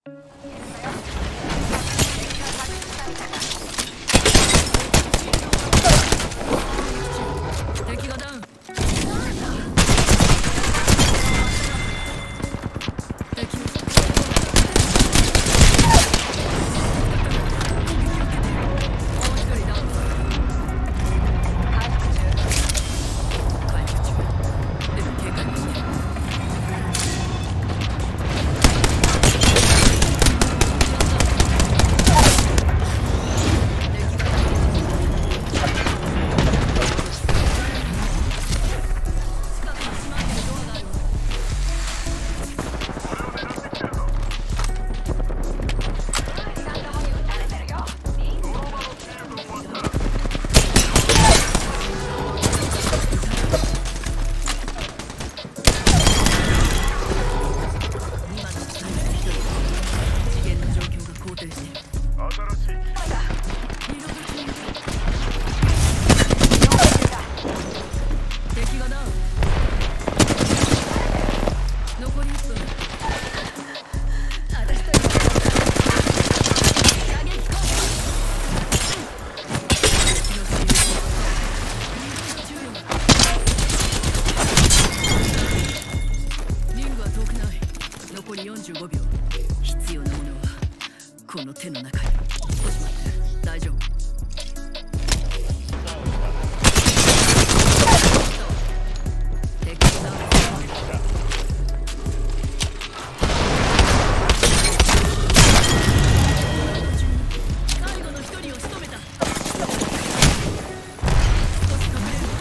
敵がダウン。残り45秒。必要なものはこの手の中に。少し待って、大丈夫。最後の一人を仕留めた。少し隠れる。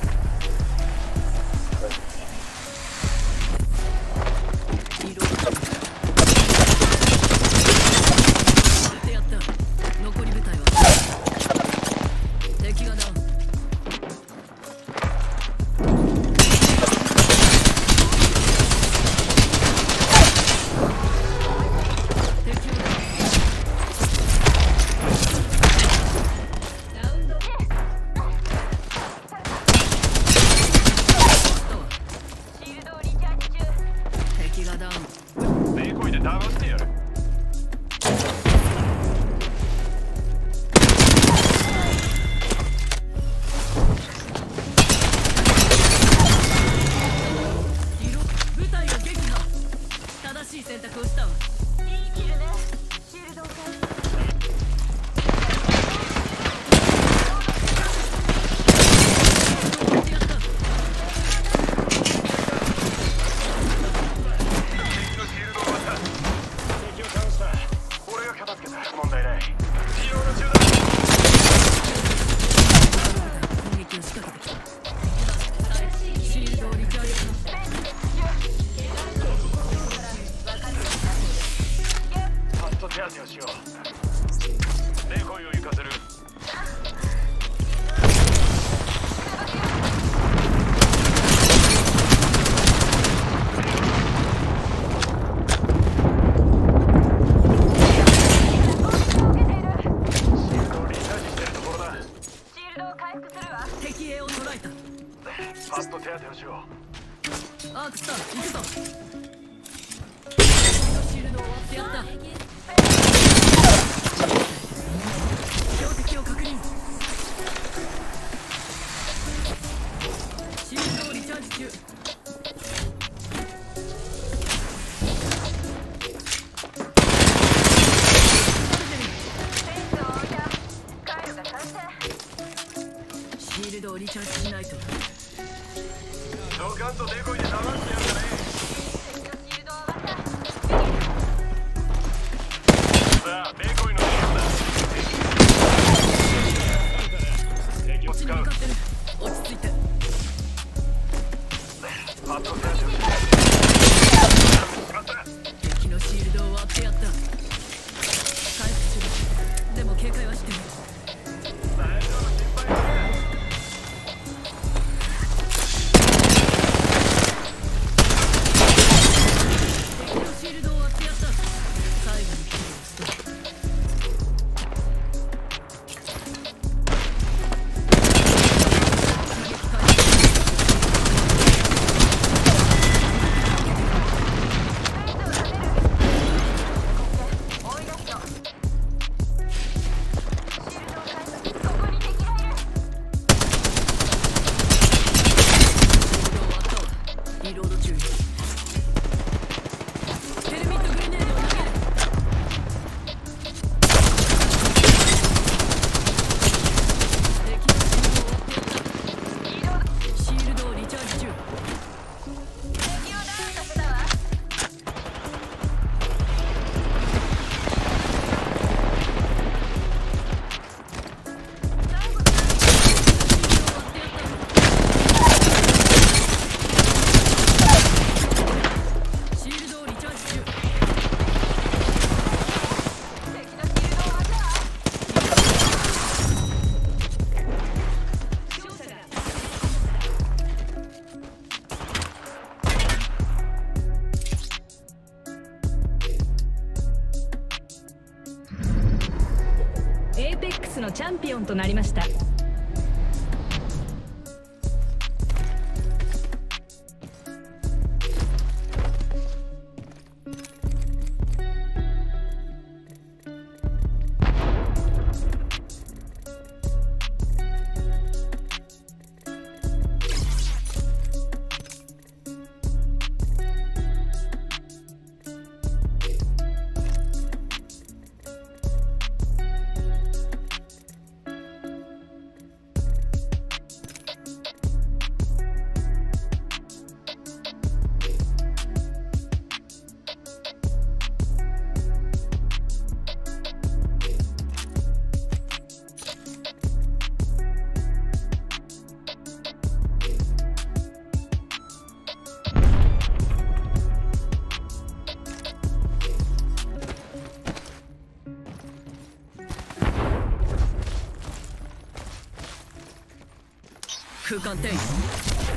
残り部隊は敵がダウン。敵がダウン。 メイコイで騙してやる。 部隊を撃破。正しい選択をしたわ。 いいキルね。シールドを返す。 手当てをしよう。デコイを行かせる。 敵兵を捕らえた。 パッと手当てをしよう。アークスター、行くぞ。シールドを割ってやった。標的を確認。シールドをリチャージ中。シールドをリチャージしないと。 ドカンとデコイで騙してやるんだね。さあ、デコイの時間だ。敵を使う。 向かってる。落ち着いて。 パッと手当てをしよう。 敵のシールドを割ってやった。回復中。でも警戒はしてる。 大丈夫、心配するな。 敵のシールドを割ってやった。最後にキルをストップ。 スのチャンピオンとなりました。 空間転移